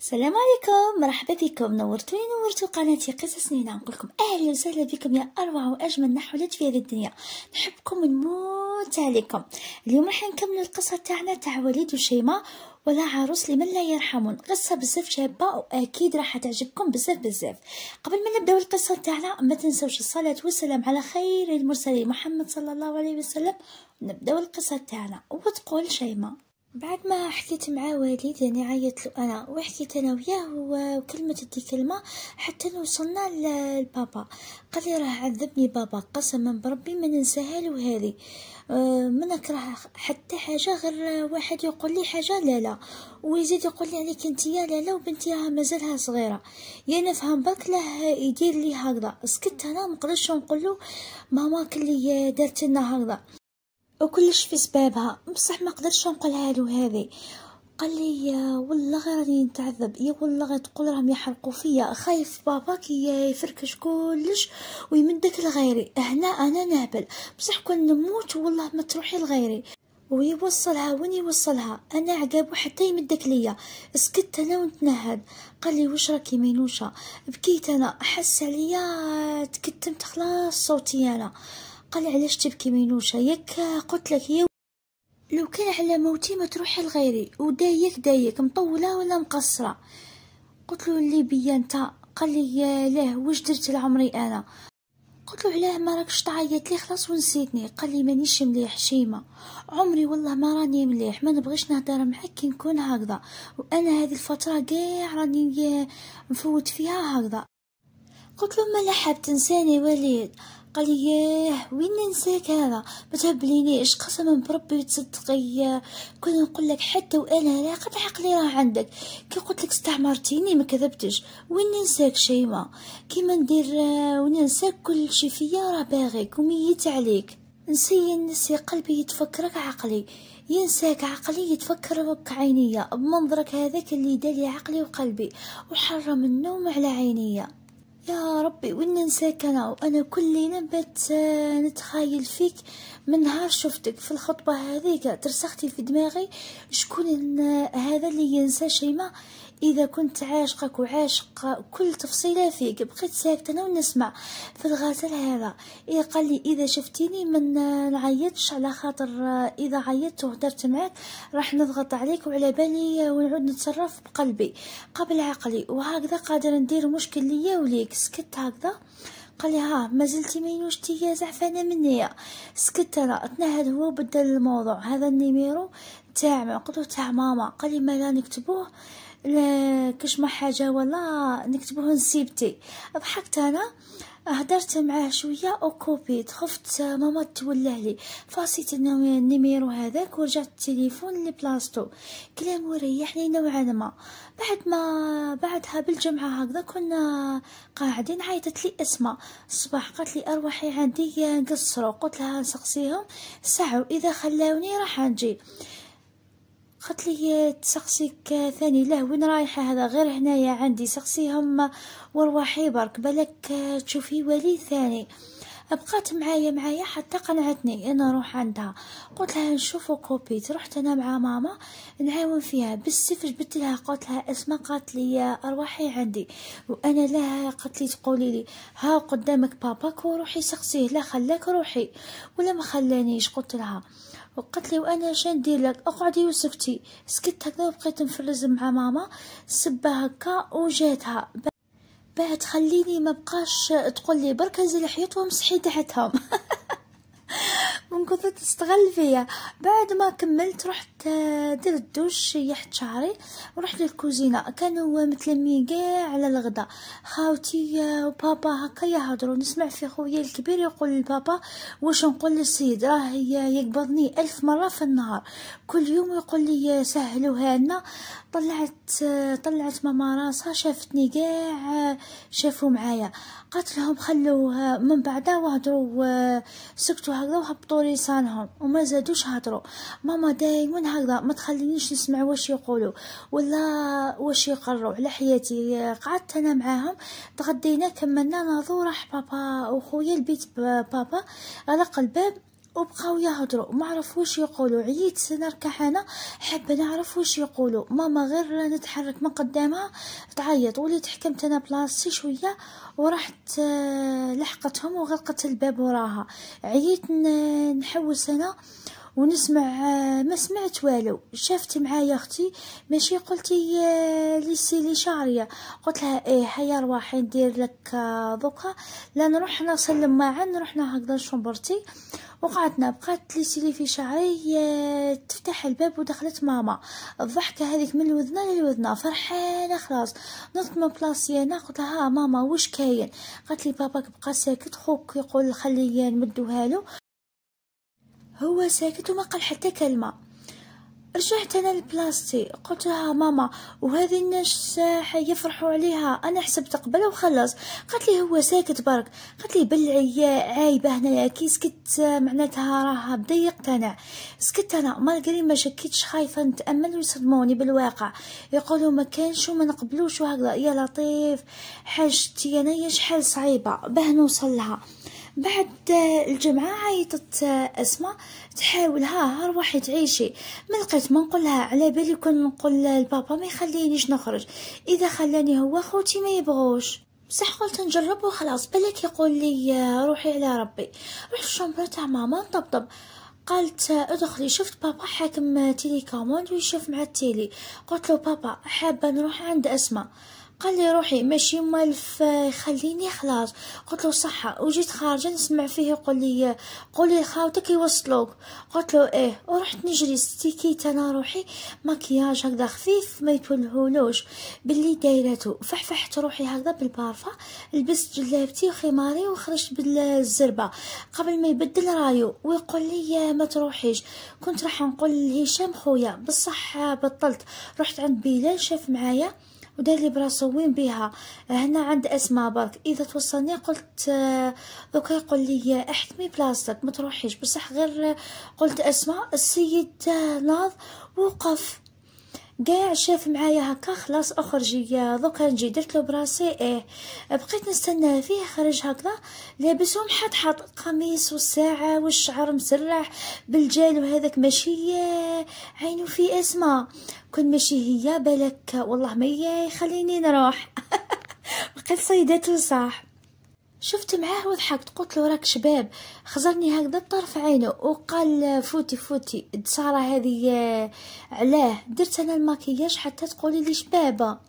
السلام عليكم، مرحبا بكم. نورتوا قناتي قصص نينا. نقولكم اهلا وسهلا بكم يا اروع واجمل نحولات في هذه الدنيا. نحبكم ونموت عليكم. اليوم راح نكمل القصه تاعنا تاع وليد وشيماء ولا عروس لمن لا يرحمون. قصه بزاف شابه واكيد راح تعجبكم بزاف. قبل ما نبداو القصه تاعنا ما تنسوش الصلاه والسلام على خير المرسلين محمد صلى الله عليه وسلم. نبداو القصه تاعنا. وتقول شيماء: بعد ما حكيت مع والد يعني عيط له انا وحكيت انا وياه وكلمه تدي كلمه حتى وصلنا لبابا. قال لي راه عذبني بابا قسما بربي ما ننساها له هذه. ما نكره حتى حاجه غير واحد يقول لي حاجه لا ويزيد يقول لي عليك انت يا لا وبنتي راها مازالها صغيره. يا نفهم برك له يدير لي هكذا. سكت انا ما نقدرش نقول له ماما كلي دارت لنا هكذا وكلش في سبابها، بصح ما قدرتش نقولها له هذه. قال لي والله غير راني نتعذب، يا والله غير تقول راهم يحرقوا فيا، خايف بابا كي يفركش كلش ويمدك لغيري. هنا انا نهبل بصح كون نموت والله ما تروحي لغيري. ويوصلها وين يوصلها انا عقابو حتى يمدك ليا. سكت انا ونتنهد. قال لي واش راكي مينوشه؟ بكيت انا، حس عليا تكتمت خلاص صوتي انا. قال لي علاش تبكي مينوشه؟ ياك قلت لك يا لو كان على موتي ما تروحي لغيري ودايك مطوله ولا مقصره. قلت له اللي بيا انت. قال لي ليه واش درت لعمري انا؟ قلت له علاه ما راكش تعيط لي خلاص ونسيتني؟ قال لي مانيش مليح شيماء، عمري والله ما راني مليح، ما نبغيش نهضر معاك كي نكون هكذا، وانا هذه الفتره كاع راني نفوت فيها هكذا. قلت له ما لحب تنساني وليد؟ قال لي ياه وين ننساك هذا؟ ما تهبلينيش قسما بربي تصدقي كنا نقول لك حتى وانا لا قد عقلي راه عندك. كي قلت لك استعمرتيني ما كذبتش. وين ننساك شيماء؟ كيما ندير وننساك كل شي فيا راه باغيك وميت عليك. نسي قلبي يتفكرك عقلي، ينساك عقلي يتفكرك عينيا بمنظرك هذاك اللي دالي عقلي وقلبي وحرم النوم على عينيا. يا ربي وين ننساك انا؟ وانا كل نبت نتخيل فيك من نهار شفتك في الخطبه هذيك ترسختي في دماغي. شكون هذا اللي ينسى شيماء؟ اذا كنت عاشقك وعاشق كل تفصيله فيك بقيت ساكته انا ونسمع في الغزل هذا. قال لي اذا شفتيني من نعيطش على خاطر اذا عيطت وهدرت معاك راح نضغط عليك وعلى بالي ونعود نتصرف بقلبي قبل عقلي وهكذا قادر ندير مشكل ليا وليك. سكت هكذا. قال لي ها ما زلتي مينوشتي يا زعفانه مني؟ سكت انا. تنهد هو وبدل الموضوع. هذا النيميرو تاع قلت له تاع ماما. قال لي ما لا نكتبوه لا كش ما حاجه ولا نكتبوه نسيبتي. ضحكت انا هدرت معاه شويه وكوبيت. خفت ماما توله لي فاسيت النيميرو هذاك ورجعت التليفون لبلاصتو. كلام وريحني نوعا ما. بعدها بالجمعه هكذا كنا قاعدين عيطت لي اسماء الصباح. قالت لي اروحي عندي نقصروا. قلت لها نسقسيهم ساعه اذا خلاوني راح نجي. قالت لي تسقسيك ثاني له وين رايحه؟ هذا غير هنايا عندي سقسيهم وروحي برك بالك تشوفي ولي ثاني. بقات معايا حتى قنعتني انا نروح عندها. قلت لها نشوفوا كوبيت. رحت انا مع ماما نعاون فيها بالسيف. جبت لها قلت لها اسماء. قالت لي اروحي عندي وانا لها. قالت لي تقولي لي ها قدامك باباك وروحي سقسيه. لا خلاك روحي ولا ما خلانيش. قلت لها وقالت لي وانا شا ندير لك؟ اقعدي وسكتي. سكت هكذا وبقيت نفرز مع ماما سبه هكا وجاتها. بعد خليني ما بقاش تقول لي برك هزي الحيط ومسحي تحتهم. من كثر تستغل فيا. بعد ما كملت رحت درت دوش شيحت شعري ورحت للكوزينه. كانوا متلمين كاع على الغداء خاوتي وبابا هكا يهضروا. نسمع في خويا الكبير يقول لبابا واش نقول للسيد راه يقبضني 1000 مره في النهار كل يوم يقول لي سهلوها لنا. طلعت ماما راسها شافتني كاع شافوا معايا. قالت لهم خلوه من بعدها وهضروا سكتوا هكذا وهبطوا لسانهم وما زادوش هضروا. ماما دايما هكذا ما تخلينيش نسمع واش يقولوا ولا واش يقروا على حياتي. قعدت انا معاهم تغدينا كملنا ناضو راح بابا وخويا البيت. بابا غلق الباب وبقاو يهضروا ما عرف واش يقولوا. عييت نركع انا حابه نعرف واش يقولوا. ماما غير نتحرك من قدامها تعيط، وليت حكمت انا بلاصتي شويه ورحت لحقتهم وغلقت الباب وراها. عييت نحوس انا ونسمع ما سمعت والو. شافت معايا اختي ماشي قلتي لي شعريه، قلت لها ايه هيا رواحي ندير لك دوكا لا نروح نسلم معا نروح هكذا نشمبرتي. وقعدنا بقات لي في شعري تفتح الباب ودخلت ماما. الضحكه هذيك من الوذنه للوذنه فرحانه خلاص. نطت من بلاصتي انا قلت لها ماما واش كاين؟ قالت لي باباك بقى ساكت، خوك يقول خليه نمدوها له هو ساكت وما قال حتى كلمه. رجعت انا لبلاصتي قلت لها ماما وهذه الناس يفرحوا عليها انا حسبت قبله وخلص. قالت لي هو ساكت برك. قالت لي بلعي عايبه هنايا كي سكت معناتها راه بدا يقتنع. سكت انا مالغري ما شكيتش خايفه نتامل ويصدموني بالواقع يقولوا ما كانش وما نقبلوش وهكذا. يا لطيف حاجتي انايا شحال صعيبه باه نوصل لها. بعد الجمعة عيطت أسماء تحاول ها روحي تعيشي. ما لقيت ما نقولها على بالي كون نقول لبابا ما يخلينيش نخرج، إذا خلاني هو خوتي ما يبغوش. بصح قلت نجرب وخلاص بالك يقول لي روحي على ربي. رحت الشومبر تاع ماما نطبطب. قالت ادخلي. شفت بابا حاكم تيلي كوموند ويشوف مع التيلي. قلت له بابا حابه نروح عند اسماء. قال لي روحي ماشي مالف يخليني خلاص. قلت له صحة. وجيت خارجه نسمع فيه يقول لي قولي لخاوتك يوصلوك. قلت له ايه ورحت نجري استيكيت انا روحي مكياج هكذا خفيف ما يتولهولوش باللي دايرته. فحفحت روحي هكذا بالبارفه، لبست جلابتي وخماري وخرجت بالزربه قبل ما يبدل رايو ويقول لي ما تروحيش. كنت راح نقول لهشام خويا بصح بطلت. رحت عند بلال شاف معايا ودار لي براسو وين بيها هنا عند اسماء برك اذا توصلني. قلت دوكا يقول لي احكمي بلاصتك ما تروحيش. بصح غير قلت اسماء السيد ناض وقف قاع شاف معايا هكا خلاص اخرجي دوكا نجي. درت له براسي ايه بقيت نستنى فيه خرج هكذا لابس ومحطحط قميص والساعه والشعر مسرح بالجال وهذاك ماشي عينو في اسماء. كون ماشي هي بالك والله ما يخليني نروح. بقيت صيدته صح. شفت معاه وضحكت قلت له راك شباب. خزرني هكذا بطرف عينه وقال فوتي فوتي ساره هذه علاه. درت انا الماكياج حتى تقولي لي شبابه.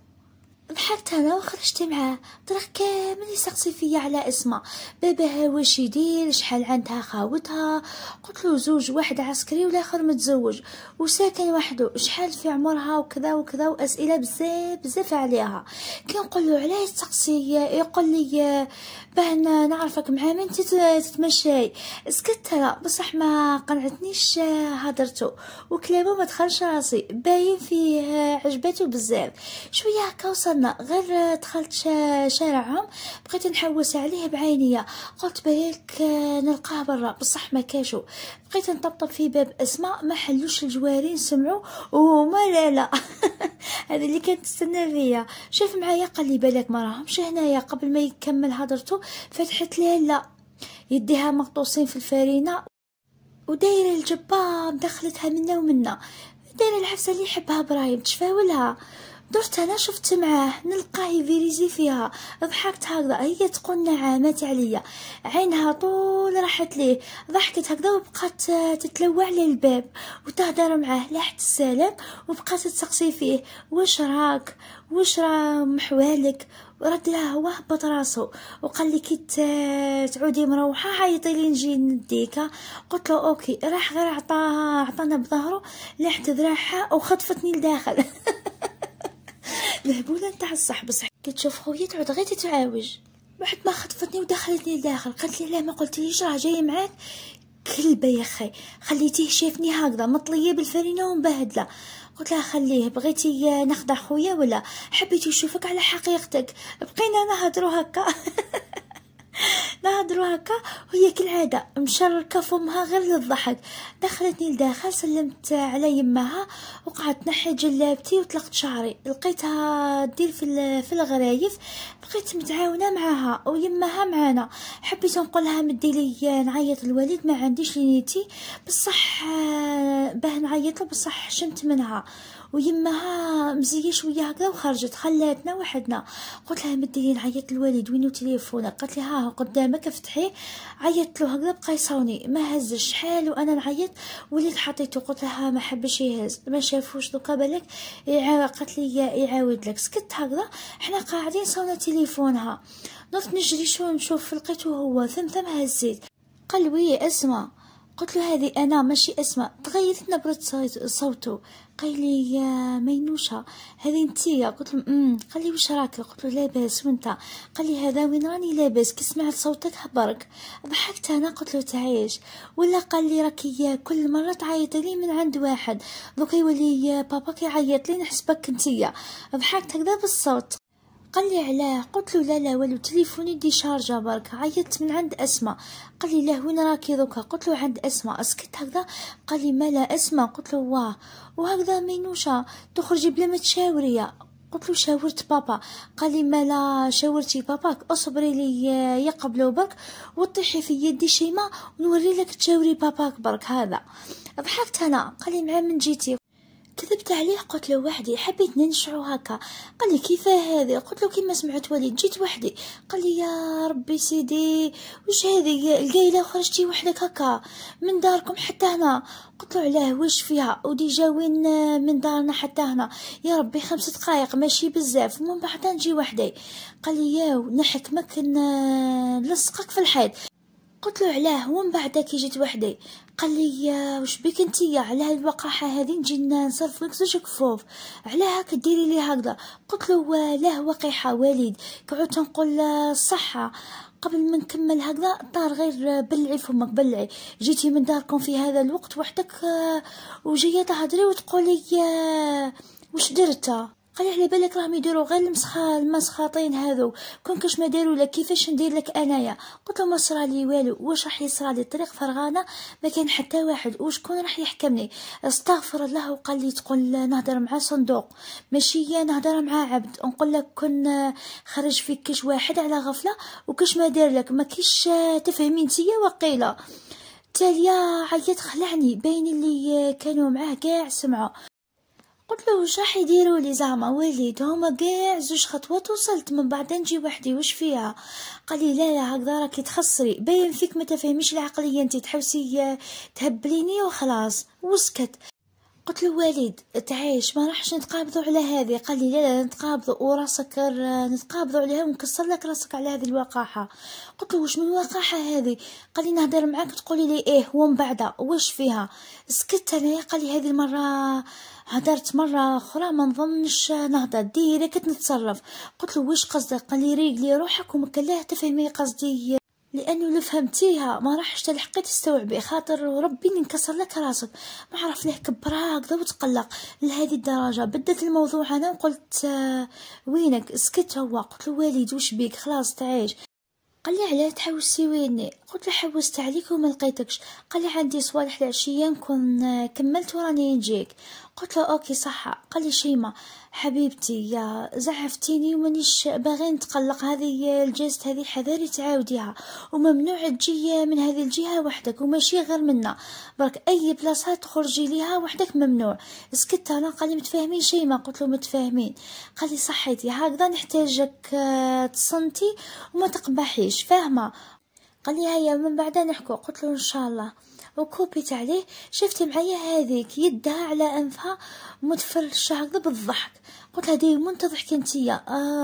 ضحكت انا وخرجت معاه. طريق كامل يسقسي فيا على اسماء باباها واش يدير شحال عندها خاوتها. قلت له زوج، واحد عسكري والاخر متزوج وساكن وحده شحال في عمرها وكذا وكذا واسئله بزاف بزاف عليها. كي نقول له علاش تسقسي يقول لي باه نعرفك مع من تتمشاي. سكت انا بصح ما قنعتنيش هضرته وكلامه ما دخلش راسي باين فيه عجبته بزاف. شويه هكا وصلنا غير دخلت شارعهم بقيت نحوس عليه بعينيا. قلت بالك نلقاه برا بصح ما كاشو. بقيت نطبطب في باب اسماء ما حلوش الجوارين سمعوا وما لا هذا اللي كانت تستنى فيا. شاف معايا قال لي بالك ما راهمش هنايا. قبل ما يكمل هضرته فتحت ليه لا يديها مغطوسين في الفارينه ودايره الجباب دخلتها منا ومنا. دايره العفسه اللي يحبها برايم تشفاولها. درت انا شفت معاه نلقاه يفيريزي فيها. ضحكت هكذا هي تقول نعامات عليا عينها طول راحت ليه. ضحكت هكذا وبقات تتلوع على الباب وتهدر معاه لاحت السلام وبقات تسقسي فيه واش راك واش راه محوالك. ورد لها هو هبط راسو وقال لي كي تعودي مروحه عيطي لي نجي نديكا. قلت له اوكي. راح غير عطانا بظهره لاحت ذراعها وخطفتني لداخل. الهبوله نتاع الصح بصح كي تشوف خويا تعود غير تتعاوج. بعد ما خطفتني ودخلتني لداخل قالت لي لا ما قلتليش راه جاي معاك كلبه يا اخي خليتيه شافني هكذا مطليه بالفرينه ومبهدله. قلت لها خليه بغيتي نخدع خويا ولا حبيتي نشوفك على حقيقتك. بقينا نهضروا هكا. نهضروا هكا وهي كالعاده مشركه فمها غير للضحك. دخلتني لداخل، سلمت على يمها وقعدت نحي جلابتي وطلقت شعري، لقيتها دير في الغرايف. بقيت متعاونه معاها ويمها معانا. حبيت نقولها مدي لي نعيط الوالد، ما عنديش لينيتي بصح باه نعيط له، بصح حشمت منها. ويمها مزيه شويه هكذا وخرجت، خلاتنا وحدنا. قلت لها مدي لي نعيط الوالد، وينو تليفونك؟ قالت لي ها قدامك افتحيه. عيطت له هكذا، بقى يصوني ما هزش شحال وانا نعيط. وليت حطيته، قلت لها ما حبش يهز، ما شافوش دوكا بالك قالت لي يعاود لك. سكت هكذا، حنا قاعدين صونا تليفونها. نط نجري شو نشوف، لقيته هو ثم هزيت. قال وي اسمع. قلت له هذه انا ماشي اسماء. تغيرت نبرة صوته. قال لي يا مينوشة هذه انتيا؟ قلت له قال لي وش راكي؟ قلت له لاباس وانت؟ قال لي هذا وين راني لاباس، كي سمعت صوتك برك. ضحكت انا، قلت له تعيش ولا؟ قال لي راكي كل مره تعيط لي من عند واحد، دوكا يولي باباك يعيط لي نحسبك انتيا. ضحكت هكذا بالصوت. قال لي علاه؟ قلت له لا والو، تليفوني دي شارجه برك، عيطت من عند اسماء. قال لي لا وين راكي دوكا؟ قلت له عند اسماء. اسكت هكذا. قال لي مالا اسماء؟ قلت له واه. وهكذا مينوشه تخرجي بلا ما تشاوريا؟ قلت له شاورت بابا. قال لي مالا شاورتي باباك؟ اصبري لي يقبلوا برك وطيحي في يدي شيماء ونوري لك تشاوري باباك برك. هذا ضحكت انا. قال لي مع من جيتي؟ كذبت عليه، قلت له وحدي، حبيت ننشعو هكا. قال لي كيف هذه؟ قلت له كيما سمعت وليد جيت وحدي. قال لي يا ربي سيدي وش هذه القايله وخرجتي وحدك هكا من داركم حتى هنا؟ قلت له علاه واش فيها، وديجا وين من دارنا حتى هنا؟ يا ربي 5 دقايق ماشي بزاف، ومن بعد نجي وحدي. قال لي ياو نحكمك نلصقك في الحيط. قلت له علاه؟ ومن بعد كي جيت وحدي. قال لي واش بك انتيا على هاد الوقاحه هذه نجي نصرف لك 2 كفوف، علاه هكا ديري لي هكذا؟ قلت له لا وقيحه وليد، كعود تنقول الصحه. قبل ما نكمل هكذا طار غير بلعي فمك بلعي، جيتي من داركم في هذا الوقت وحدك وجايه تهضري وتقولي وش درت؟ قال لي على بالك راهم يديروا غير المسخاطين هذو، كون كاش ما داروا لك كيفاش ندير لك انايا؟ قلت له ما صرالي والو، واش راح يصرالي؟ الطريق فرغانه ما كان حتى واحد، وشكون راح يحكمني؟ استغفر الله. وقال لي تقول نهضر مع صندوق ماشي نهضر مع عبد، نقول لك كن خرج فيك كاش واحد على غفله وكاش ما دار لك ما كيش تفهمي نتيا وقيله. تاليا عيط خلعني، باين اللي كانوا معاه كاع سمعوا. قلت له واش راح يديروا لي زعما وليد؟ هما كاع 2 خطوات وصلت، من بعد نجي وحدي واش فيها؟ قال لي لا هكذا راكي تخسري، باين فيك ما تفهميش العقليه، انت تحوسي تهبليني وخلاص. وسكت. قلت له وليد تعيش ما راحش نتقابضوا على هذه. قال لي لا نتقابضوا وراسك نتقابضوا عليها ونكسر لك راسك على هذه الوقاحه. قلت له واش من وقاحه هذه؟ قال لي نهضر معاك تقولي لي ايه ومن بعد واش فيها؟ سكت انا. قال لي هذه المره هدرت مرة أخرى ما نظنش نهضر ديريكت نتصرف. قلت له واش قصدك؟ قال لي ريقلي روحك ومكلاه تفهمي قصدي، لانه لو فهمتيها ما راحش تلحقي تستوعبي، خاطر ربي نكسر لك راسك. ما عرف ليه كبرها هكذا وتقلق لهذه الدرجه. بدت الموضوع انا وقلت وينك؟ سكت هو. قلت له والد واش بيك؟ خلاص تعيش. قال لي علاه تحوسي ويني؟ قلت له حوست عليك وما لقيتكش. قال لي عندي صوالح العشيه نكون كملت وراني نجيك. قلت له اوكي صح. قال لي شيماء حبيبتي يا زعفتيني ومانيش باغي نتقلق، هذه الجست هذه حذاري تعاوديها، وممنوع تجي من هذه الجهه وحدك وماشي غير منا برك، اي بلاصه تخرجي ليها وحدك ممنوع. سكت انا. قال لي متفاهمين شيماء؟ قلت له متفاهمين. قال لي صحيتي هكذا نحتاجك تصنتي وما تقبحيش فاهمه؟ قال لي هيا من بعد نحكو. قلت له ان شاء الله. وكوبيت عليه. شفتي معايا هذيك يدها على انفها متفرشه هكذا بالضحك. قلت لها ديما تضحكي انتيا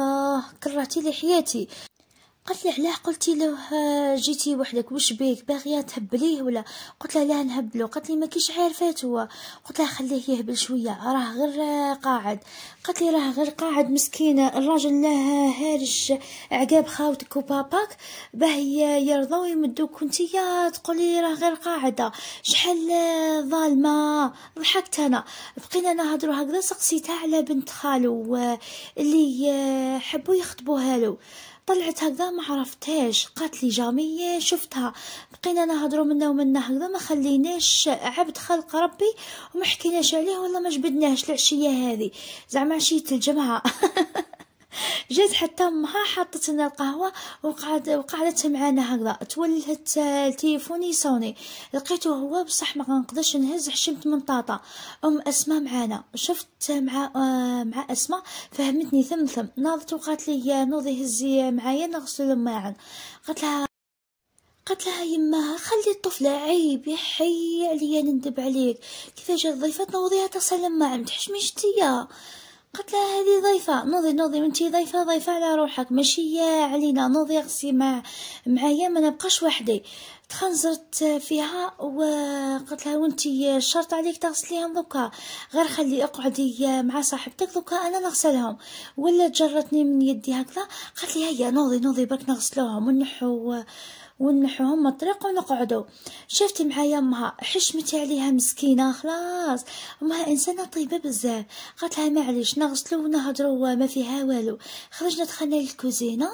كرهتي لي حياتي. قالت لي علاه قلتي له جيتي وحدك واش بيك باغيه تهبليه ولا؟ قلت لها لا نهبلو. قالت لي ما كيش عارفات هو. قلت لها خليه يهبل شويه راه غير قاعد. قالت لي راه غير قاعد مسكينه الراجل له هارش عقاب خاوتك وباباك باه يرضوا يمدوك وانتيا تقولي راه غير قاعده شحال ظالمه. ضحكت انا. بقينا نهضروا هكذا. سقسيتها على بنت خالو اللي حبوا يخطبوها له. طلعت هكذا ما عرفتهاش، قالت لي جامي شفتها. بقينا نهضروا منا ومنا هكذا، ما خليناش عبد خلق ربي وما حكيناش عليه والله ما جبدناش العشيه هذه، زعما عشيه الجمعه. جات حتى امها حطت لنا القهوه وقعدت معانا هكذا، تولهت التليفون يصوني، لقيته هو بصح ما نقدرش نهز، حشمت من طاطا. اسماء معانا، شفت مع اسماء فهمتني ثم ناضت وقالت لي نوضي هزي معايا نغسل الماعن. قالت لها يما خلي الطفله عيب يحي عليا ندب عليك، كيفاش جات ضيفه نوضيها تغسل الماعن متحشميش تيا. قلت لها هذه ضيفه، نوضي وانتي ضيفه على روحك ماشي علينا، نوضي اغسلي معايا ما نبقاش وحدي. تخنزرت فيها وقلت لها وانتي شرط عليك تغسليهم دوكا، غير خلي اقعدي مع صاحبتك دوكا انا نغسلهم. ولا جرتني من يدي هكذا، قالت لي هيا نوضي برك نغسلوهم ونحوهم من الطريق ونقعدوا. شفتي معايا امها حشمتي عليها مسكينه، خلاص امها انسانه طيبه بزاف. قالت لها معليش نغسلوا ونهضروا ما فيها والو. خرجنا دخلنا للكوزينه،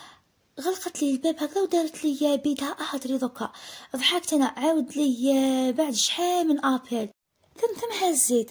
غلقت لي الباب هكذا ودارت لي بيدها اهضري دوكا. ضحكت انا، عاود لي بعد شحال من ابل ثم هزيت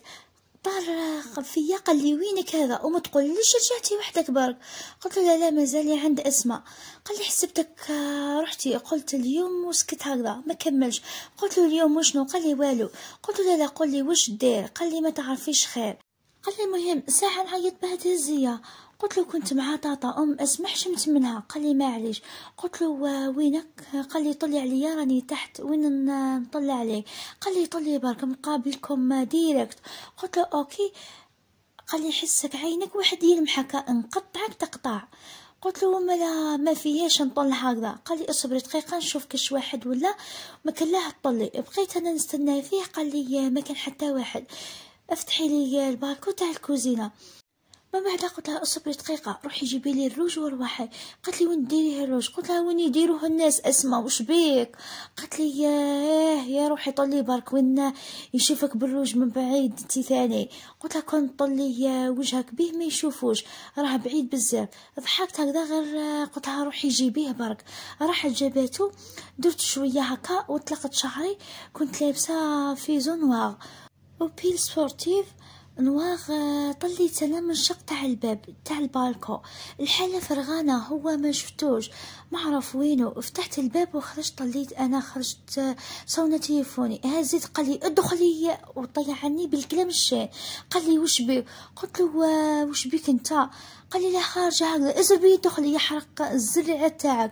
طار فيا، قال لي وينك هذا وما تقوليش رجعتي وحدك برك. قلت له لا مازال عند اسماء. قال لي حسبتك رحتي. قلت اليوم وسكت هكذا ما كملش. قلت له اليوم وشنو؟ قال لي والو. قلت له لا قول لي واش دير؟ قال لي ما تعرفيش خير. قال لي المهم ساعه نعيط بها تهزيه. قلت له كنت مع طاطا اسمح حشمت منها. قال لي معليش. قلت له وينك؟ قال لي طلي عليا راني تحت، وين نطلع عليك؟ قال لي طلي برك مقابلكم ديريكت. قلت له اوكي. قال لي حسك عينك واحد يلمحك نقطعك تقطع. قلت له ما فيهاش نطل هكذا. قال لي اصبري دقيقه نشوف كاش واحد ولا ما كان لا طلي. بقيت انا نستنى فيه، قال لي ما كان حتى واحد. افتحي لي الباكو تاع الكوزينه. ما بعد قلت لها اصبري دقيقه روحي جيبي لي الروج وروحي. قالت لي وين ديريه الروج؟ قلت لها وين يديروه الناس اسماء واش بيك؟ قالت لي يا روحي طلي برك وين يشوفك بالروج من بعيد انت ثاني. قلت لها كون طلي وجهك به ما يشوفوش راه بعيد بزاف. ضحكت هكذا غير قلت لها روحي جيبيه برك. راحت جابته، درت شويه هكا وطلقت شعري، كنت لابسه فيزو نوار وبيل سبورتيف نواغ. طليت انا من شق تاع الباب تاع البالكو، الحاله فرغانه هو ما شفتوش ما عرف وينه. فتحت الباب وخرجت، طليت انا خرجت صونا تليفوني هزيت. قال لي ادخلي وطيح عني بالكلام الشين. قال لي وش بيك؟ قلت له وش بيك انت؟ قال لي لا خارجه هكذا ازربي دخلي يحرق الزريعه تاعك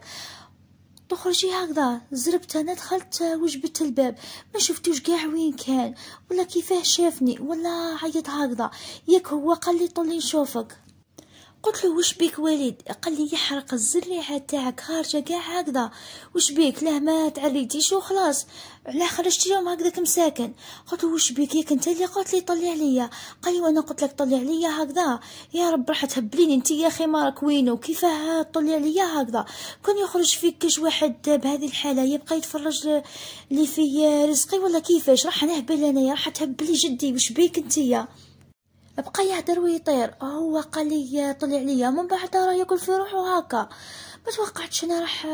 تخرجي هكذا. زربت انا دخلت وجبت الباب ما شفتوش كاع وين كان ولا كيفاه شافني ولا عيط هكذا. ياك هو قال لي طلي نشوفك. قلت له وش بيك وليد؟ قال لي يحرق الزريعه تاعك خارجه كاع هكذا. وش بيك؟ لا ما تعريتيش وخلاص علاه خرجتي يوم هكذاك مساكن. قلت له وش بيك؟ ياك انت اللي قلت لي طلي عليا. قال لي وانا قلت لك طلي عليا هكذا؟ يا رب راح تهبليني انت يا اخي مالك وينو كيفاه طلي عليا هكذا؟ كون يخرج فيك كاش واحد بهذه الحاله يبقى يتفرج لي في رزقي ولا كيفاش؟ راح نهبل انايا راح تهبلي جدي. وش بيك انتيا؟ بقى يهدر ويطير. هو قال لي طلع عليا من بعد راه ياكل في روحه هكا. ما توقعتش انا راح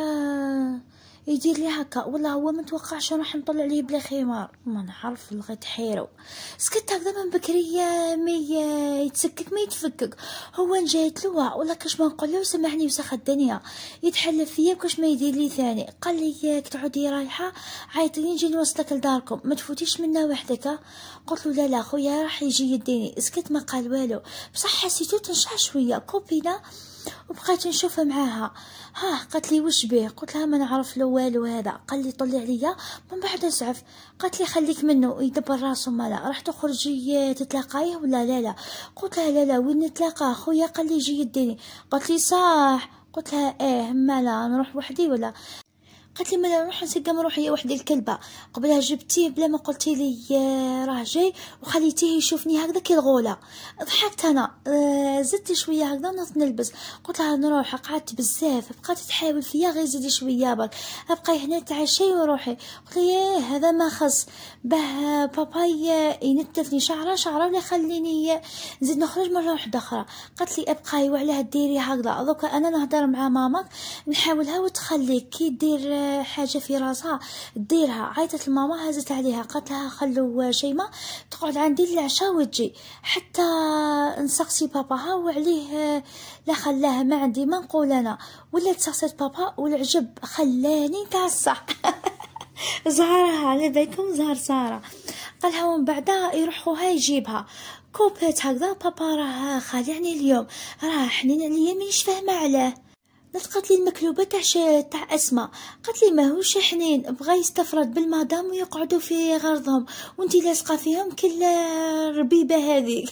يدير لي هكا، والله هو ما توقعش راح نطلع عليه بلا خمار. ما نعرف لغيت حيرو. سكت هكذا من بكريه ما يتسكك ما يتفكك. هو نجيت له ولا كاش ما نقول له سامحني وسخ الدنيا يتحلف فيا كاش ما يدير لي ثاني. قال لي تعودي رايحه عيطيني نجي نوصلك لداركم ما تفوتيش منا وحدك. قلت له لا خويا راح يجي يديني. سكت ما قال والو، بصح حسيتو تنشع شويه كوبينا وبقيت نشوفها معاها. قالت لي وش بيه؟ قلت لها ما نعرف له والو هذا. قال لي طلي عليا من بعد اسعف. قالت لي خليك منه يدبر راسه مالا راح تخرجي تتلاقايه ولا لا؟ قلت لها لا وين نتلاقاه خويا؟ قال لي يجي يديني. قالت لي صح. قلت لها ايه مالا نروح وحدي ولا؟ قالت لي ما نروح نسقم روحي وحدي الكلبه، قبلها جبتيه بلا ما قلتي لي راه جاي وخليتيه يشوفني هكذا كي الغوله. ضحكت انا، زدت شويه هكذا نوض نلبس، قلت لها نروح. قعدت بزاف، بقات تحاول فيا غير زيدي شويه برك، ابقاي هنا تعشي وروحي. قلت لها هذا ما خص باه باباي ينتفني شعره ولا يخليني نزيد نخرج مره واحده اخرى. قالت لي ابقاي وعلاه ديري هكذا، دوكا انا نهضر مع ماماك نحاولها وتخليك كي دير حاجه في راسها ديرها. عيطت لماما هزت عليها قالت لها خلوا شيماء تقعد عندي العشاء وتجي حتى نسقسي باباها وعليه لا خلاها ما عندي ما نقول انا. ولا تسقسيت بابا والعجب خلاني تعصح. زهرها على بالكم زهر ساره. قالها ومن بعدا يروح خوها يجيبها كوبات هكذا. بابا راه خالعني اليوم، راه حنين عليا مانيش فاهمه علاه. نطقت لي المكلوبه تاع اسماء، قالت لي ماهوش حنين، بغا يستفرد بالمدام ويقعدوا في غرضهم وانتي لاصقه فيهم كل ربيبه هذيك.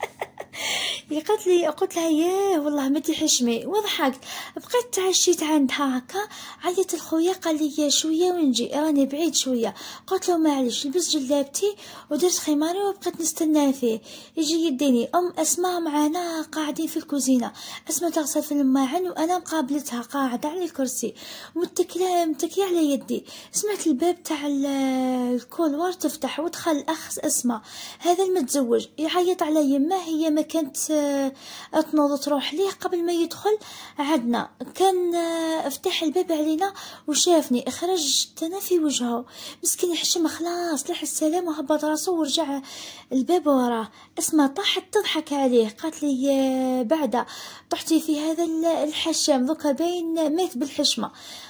قلت لها ياه والله ما تحشمي وضحكت. بقيت تعشيت عندها هكا، عيط الخويا قال لي شويه ونجي راني بعيد شويه. قلت له معليش لبس جلابتي ودرت خماري وبقيت نستنى فيه يجي يديني. اسماء معانا قاعدين في الكوزينه، اسماء تغسل في الماعن وانا مقابلتها قاعده على الكرسي متكيه على يدي. سمعت الباب تاع الكولوار تفتح ودخل اخ اسماء هذا المتزوج يعيط على يمه. هي ما كانت تنوض تروح ليه قبل ما يدخل عدنا، كان افتح الباب علينا وشافني خرجت انا في وجهه مسكين حشم خلاص لح السلام وهبط راسه ورجع الباب وراه. اسمع طاحت تضحك عليه قالت لي بعدا طحتي في هذا الحشام ذوك باين مات بالحشمه.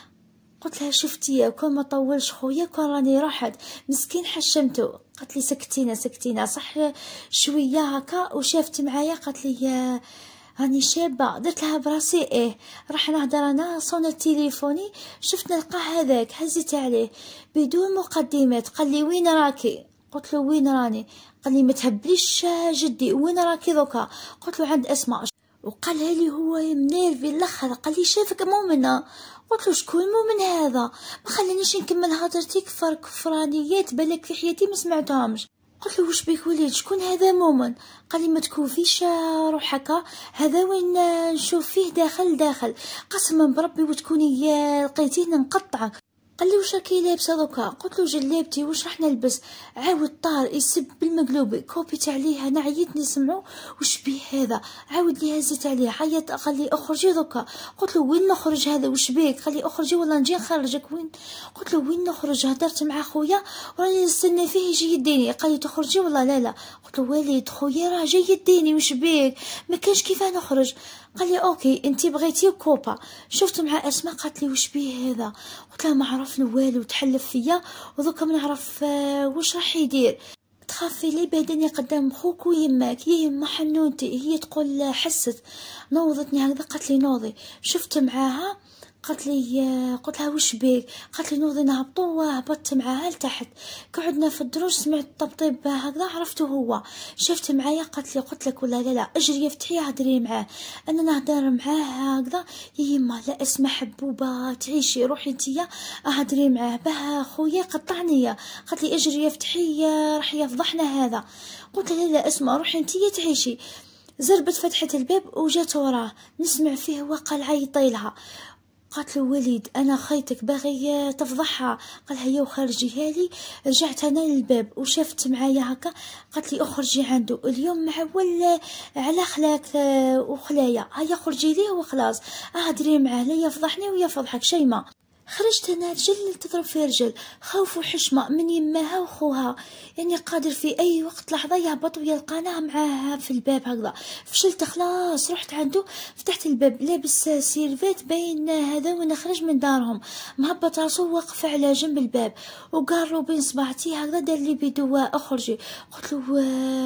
قلت لها شفتي كون ما طولش خويا كون راني رحت مسكين حشمته. قالت لي سكتينا صح شويه هكا وشافت معايا. قالت لي راني شابه. درت لها براسي ايه راح نهضر انا صون تليفوني شفت نلقى هذاك هزيت عليه بدون مقدمات. قال لي وين راكي؟ قلت له وين راني؟ قال لي ما تهبليش جدي وين راكي دوكا؟ قلت له عند اسماء. وقالها لي هو منيرفي الاخر قال لي شافك مؤمنه. قلت له شكون مؤمن هذا؟ ما خلينيش نكمل هضرتي كفرانيات بالك في حياتي ما سمعتهمش. قلت له واش بيك وليد شكون هذا مؤمن؟ قال لي ما تكوفيش روحك هذا وين نشوف فيه داخل قسما بربي وتكوني لقيتيه نقطعك. قال لي واش راكي لابسه دوكا؟ قلت له جلابتي واش راح نلبس؟ عاود طار يسب بالمقلوبه كوبيت عليه انا عييت نسمعو واش بيه هذا. عاود لي هزيت عليه عيط قال لي اخرجي دوكا. قلت له وين نخرج هذا واش بيك؟ قال لي اخرجي والله نجي نخرجك. وين؟ قلت له وين نخرج؟ هدرت مع خويا وراني نستنى فيه يجي يديني. قال لي تخرجي والله لا. قلت له وليد خويا راه جاي يديني واش بيك ما كانش كيف نخرج. قال لي اوكي انتي بغيتي كوبا. شفت مع اسماء قالت لي واش بيه هذا؟ قلت لها ما عرفنا والو تحلف فيا ودوكا ما نعرف واش راح يدير. تخافي لي بعدين قدام خوك ويماك يا يما حنونتي. هي تقول حست نوضتني هكذا قالت لي نوضي. شفت معاها قالت لها وش بيك؟ قالت لي نوضي نهبطوا وهبطت معاها لتحت. قعدنا في الدروج سمعت طبطيب هكذا عرفته هو. شفت معايا قالت لي قلت لك ولا لا اجري افتحي هدري معاه. انا نهضر معاه هكذا يا يما لا اسمع حبوبه تعيشي روحي انتيا هدري معاه باه خويا قطعني. قالت لي اجري افتحي راح يفضحنا هذا. قلت لها لا اسمع روحي انتيا تعيشي. زربت فتحت الباب وجات وراه نسمع فيه وقال عيطيلها. قالت له وليد انا خيتك باغي تفضحها. قال هيا وخرجيها لي. رجعت انا للباب وشفت معايا هكا. قالت لي اخرجي عنده اليوم معول على خلاك وخلايا هيا خرجي ليه وخلاص ادري معاه لا يفضحني ويا فضحك شيماء. خرجت انا رجل تضرب في رجل خوف وحشمه من يماها وخوها يعني قادر في اي وقت لحظه يهبط ويلقانا معاها في الباب هكذا. فشلت خلاص رحت عنده فتحت الباب لابس سيرفيت باين هذا وانا خرج من دارهم مهبط راسه واقف على جنب الباب وقارو بين صباعتي هكذا دار لي بيدو اخرجي. قلت له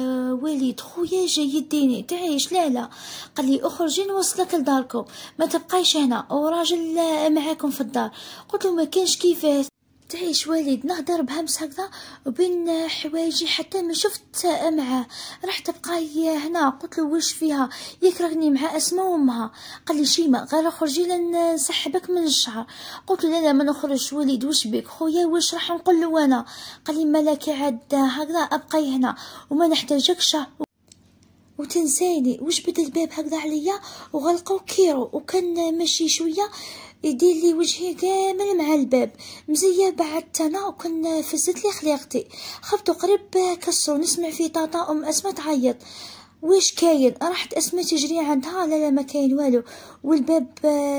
وليد خويا جاي يديني تعيش لا. قال لي اخرجي نوصلك لداركم ما تبقايش هنا وراجل معاكم في الدار. قلت له ما كانش كيفاه تعيش وليد نهضر بهمس هكذا وبين حوايجي حتى ما شفت معاه. رحت بقاي هنا قلت له واش فيها يكرهني مع اسماء وامها. قال لي شيماء غير خرجي لنسحبك من الشعر. قلت له لا ما نخرجش وليد واش بك خويا واش راح نقول له انا. قال لي مالك عاد هكذا ابقاي هنا وما نحتاجكش وتنساني. واش بدا الباب هكذا عليا وغلقوا كيرو وكان ماشي شويه يدير لي وجهي كامل مع الباب مزيه. بعدت انا وكان فزت لي خليقتي خبطوا قريب كسروا. نسمع في طاطا اسماء تعيط واش كاين. راحت اسماء تجري عندها لا لا ما كاين والو والباب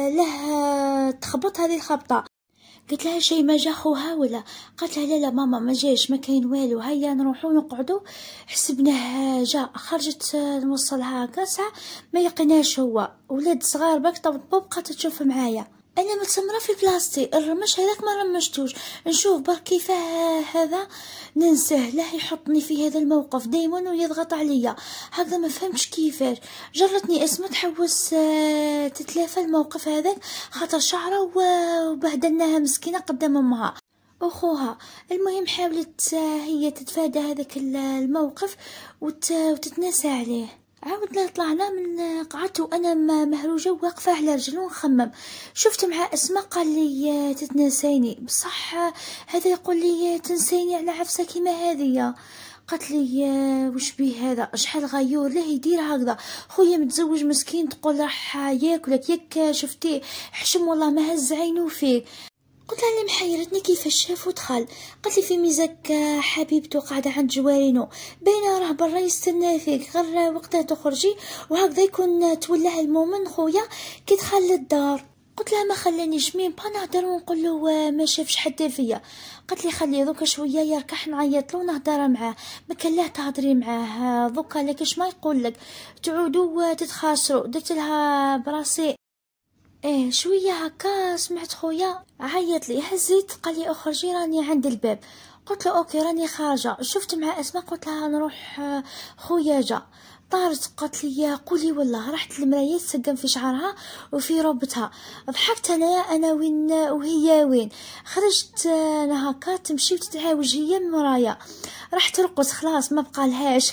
له تخبط هذه الخبطه. قلت لها شي ما جا خوها ولا. قالت لها لا لا ماما ما جاش ما كاين والو هيا نروحوا نقعدوا. حسبناه جا. خرجت نوصلها كاسعه ما يقيناش هو. ولاد صغار باك طبطبوا بقات تشوف معايا. انا متسمره في بلاصتي الرمش هذاك ما رمشتوش. نشوف برك كيفاه هذا ننساه له يحطني في هذا الموقف دايما ويضغط عليا هكذا ما فهمتش كيفاش. جرتني اسمه تحوس تتلافى الموقف هذاك خاطر شعره وبهدلناها مسكينه قدام امها اخوها. المهم حاولت هي تتفادى هذاك الموقف وتتناسى عليه. عاودنا طلعنا من قعدت وانا مهروجه واقفه على رجل ونخمم. شفت مع اسماء قال لي تتنسيني بصح هذا يقول لي تنسيني على عفسه كيما هذه. قالت لي وش بيه هذا شحال غيور له يدير هكذا خويا متزوج مسكين تقول راح ياكلك ياك شفتيه حشم والله ما هز عينو فيه. قلت لها اللي محيرتني كيفاش شاف ودخل. قالت لي في ميزك حبيبته قاعده عند جوارينو باينه راه برا يستنى فيك غير وقتها تخرجي وهكذا يكون تولع المؤمن خويا كي دخل للدار. قلت لها ما خلانيش مين با نهضر ونقول له ما شافش حتى فيا. قالت لي خليه دوكا شويه يركح نعيط له ونهضر معاه ما كان لا تهضري معاه دوكا لكاش ما يقول لك تعودوا تتخاسروا. درت لها براسي ايه شويه هكا. سمعت خويا عيط لي هزيت قال لي اخرجي راني عند الباب. قلت له اوكي راني خارجه. شفت مع اسماء قلت لها نروح خويا جا. طارت قالت لي قولي والله. رحت للمرايه تسقم في شعرها وفي ربتها. ضحكت انا وين وهي وين. خرجت انا هكا تمشي وتتعاوج هي من ورايا. راح ترقص خلاص ما بقى لهاش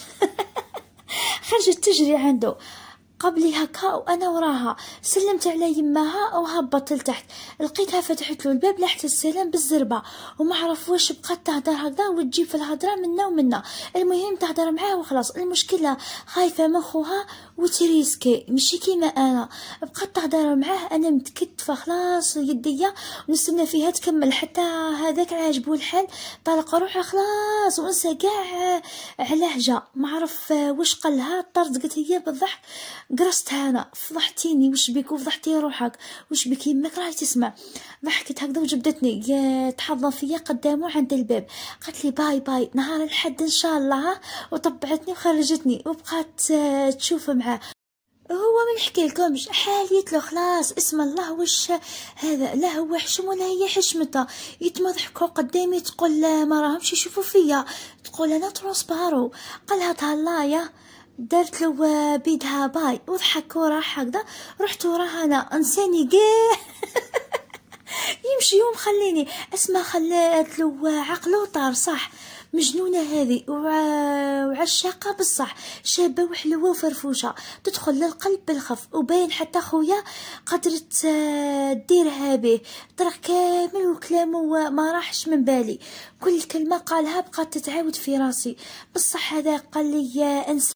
خرجت تجري عنده قبلي هكا وانا وراها. سلمت على يماها وهبطت لتحت لقيتها فتحت له الباب لحت السلام بالزربه وما عرف واش بقات تهدر هكذا وتجيب في الهضره منا ومنا. المهم تهدر معاه وخلاص. المشكله خايفه من خوها وتريسكي ماشي كيما انا. بقات تهدر معاه انا متكتفه خلاص يديا ونستنى فيها تكمل حتى هذاك عاجبو الحال طلق روحها خلاص ونسى كاع على جا. ما عرف واش قالها طرت قلت هي بالضحك قرصتها انا. فضحتيني وش بك وفضحتي روحك وش بك يمك راهي تسمع. ضحكت هكذا وجبدتني تحضن فيا قدامه عند الباب. قالت لي باي باي نهار الحد ان شاء الله وطبعتني وخرجتني وبقات تشوف معاه. هو ما نحكي لكمش حاليت له خلاص اسم الله وش هذا لا هو حشم ولا هي حشمته. يتمضحكوا قدامي تقول ما راهمش يشوفوا فيا تقول انا ترونسبارو. قالها تهلايا درت له بيدها باي وضحك وراح هكذا. رحت وراها انا انساني قاه يمشي يوم خليني اسمع خلات له عقله طار صح. مجنونه هذه وعشاقه بصح شابه وحلوه وفرفوشه تدخل للقلب بالخف. وباين حتى خويا قدرت ديرها به طرق كامل وكلامه ما راحش من بالي. كل كلمه قالها بقات تتعاود في راسي بصح هذا قال لي انسى